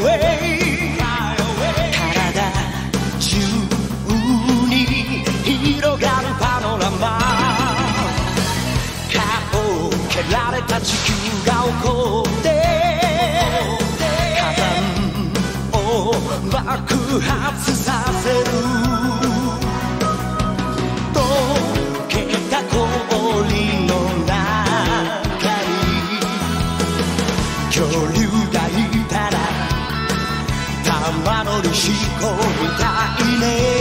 away 体中に広がるパノラマ顔を蹴られた地球が起こって火山を爆発させる溶けた氷の中に恐竜がいたら玉乗りしこみたいね